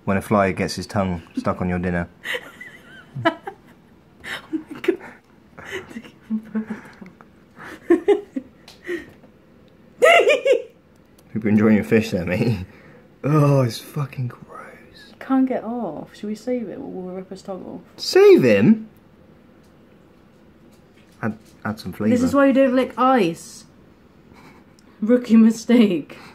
when a fly gets his tongue stuck on your dinner. Oh my god. Hope you're enjoying your fish there, mate. Oh, it's fucking gross. Can't get off. Should we save it or will we rip his tongue off? Save him? Add some flavour. This is why you don't lick ice. Rookie mistake.